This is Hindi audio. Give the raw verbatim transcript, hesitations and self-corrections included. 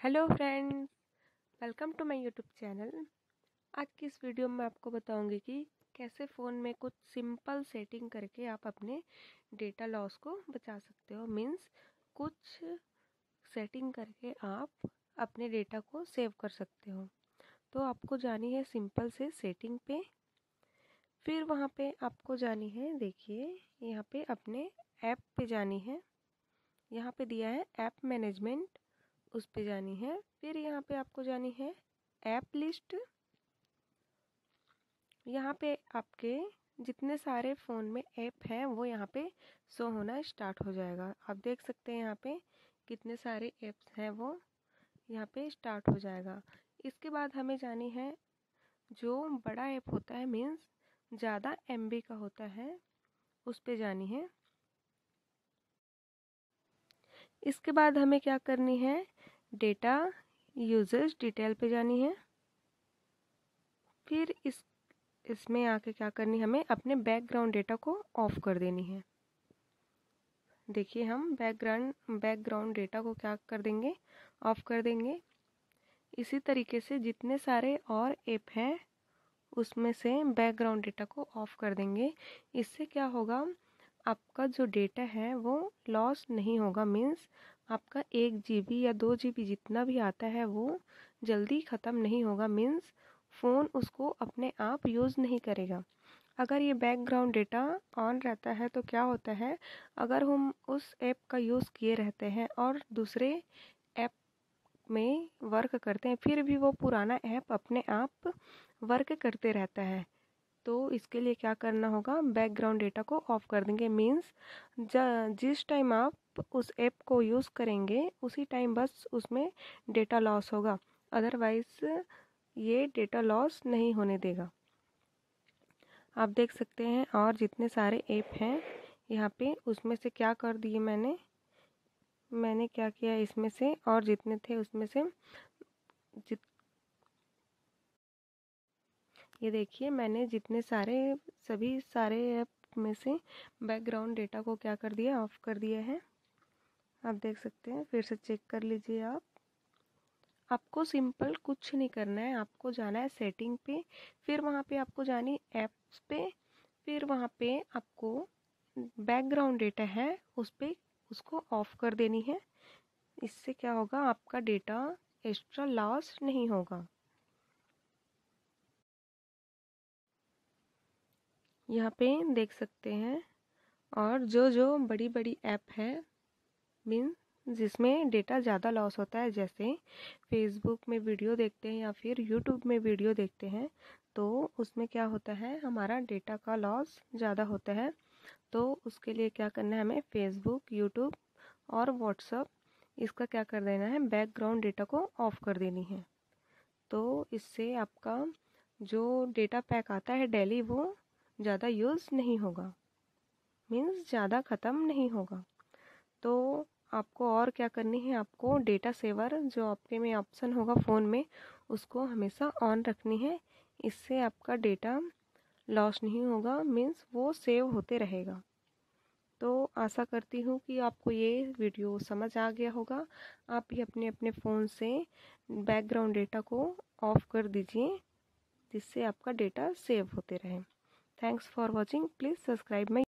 Hello friends, welcome to my YouTube channel. आज की इस वीडियो में आपको बताऊंगी कि कैसे फ़ोन में कुछ सिंपल सेटिंग करके आप अपने डेटा लॉस को बचा सकते हो। मींस कुछ सेटिंग करके आप अपने डेटा को सेव कर सकते हो। तो आपको जानी है सिंपल से सेटिंग पे, फिर वहाँ पे आपको जानी है, देखिए यहाँ पे अपने ऐप पे जानी है। यहाँ पे दिया है ऐप मैनेजमेंट, उस पे जानी है। फिर यहाँ पे आपको जानी है ऐप लिस्ट। यहाँ पे आपके जितने सारे फ़ोन में ऐप हैं वो यहाँ पे शो होना स्टार्ट हो जाएगा। आप देख सकते हैं यहाँ पे कितने सारे ऐप्स हैं वो यहाँ पे स्टार्ट हो जाएगा। इसके बाद हमें जानी है जो बड़ा ऐप होता है, मीन्स ज़्यादा एम बी का होता है, उस पे जानी है। इसके बाद हमें क्या करनी है, डेटा यूजेज डिटेल पे जानी है। फिर इस इसमें आके क्या करनी, हमें अपने बैकग्राउंड डेटा को ऑफ कर देनी है। देखिए हम बैकग्राउंड बैकग्राउंड डेटा को क्या कर देंगे, ऑफ कर देंगे। इसी तरीके से जितने सारे और ऐप हैं उसमें से बैकग्राउंड डेटा को ऑफ कर देंगे। इससे क्या होगा, आपका जो डेटा है वो लॉस नहीं होगा। मीन्स आपका एक जी बी या दो जी बी जितना भी आता है वो जल्दी ख़त्म नहीं होगा। मीन्स फ़ोन उसको अपने आप यूज़ नहीं करेगा। अगर ये बैकग्राउंड डेटा ऑन रहता है तो क्या होता है, अगर हम उस ऐप का यूज़ किए रहते हैं और दूसरे ऐप में वर्क करते हैं, फिर भी वो पुराना ऐप अपने आप वर्क करते रहता है। तो इसके लिए क्या करना होगा, बैकग्राउंड डेटा को ऑफ कर देंगे। मीन्स जिस टाइम आप उस ऐप को यूज़ करेंगे उसी टाइम बस उसमें डेटा लॉस होगा, अदरवाइज ये डेटा लॉस नहीं होने देगा। आप देख सकते हैं और जितने सारे ऐप हैं यहाँ पे, उसमें से क्या कर दिए मैंने मैंने क्या किया, इसमें से और जितने थे उसमें से जित ये देखिए मैंने जितने सारे सभी सारे ऐप में से बैकग्राउंड डेटा को क्या कर दिया, ऑफ कर दिया है। आप देख सकते हैं, फिर से चेक कर लीजिए। आप आपको सिंपल कुछ नहीं करना है, आपको जाना है सेटिंग पे, फिर वहाँ पे आपको जानी ऐप्स पे, फिर वहाँ पे आपको बैकग्राउंड डेटा है उस पे उसको ऑफ कर देनी है। इससे क्या होगा, आपका डेटा एक्स्ट्रा लॉस नहीं होगा। यहाँ पे देख सकते हैं, और जो जो बड़ी बड़ी ऐप है मीन जिसमें डेटा ज़्यादा लॉस होता है, जैसे फेसबुक में वीडियो देखते हैं या फिर यूट्यूब में वीडियो देखते हैं, तो उसमें क्या होता है, हमारा डेटा का लॉस ज़्यादा होता है। तो उसके लिए क्या करना है, हमें फेसबुक, यूट्यूब और व्हाट्सअप, इसका क्या कर देना है, बैकग्राउंड डेटा को ऑफ कर देनी है। तो इससे आपका जो डेटा पैक आता है डेली वो ज़्यादा यूज़ नहीं होगा, मीन्स ज़्यादा ख़त्म नहीं होगा। तो आपको और क्या करनी है, आपको डेटा सेवर जो आपके में ऑप्शन होगा फ़ोन में, उसको हमेशा ऑन रखनी है। इससे आपका डेटा लॉस नहीं होगा, मीन्स वो सेव होते रहेगा। तो आशा करती हूँ कि आपको ये वीडियो समझ आ गया होगा। आप भी अपने अपने फ़ोन से बैकग्राउंड डेटा को ऑफ कर दीजिए, जिससे आपका डेटा सेव होते रहे। Thanks for watching, please subscribe my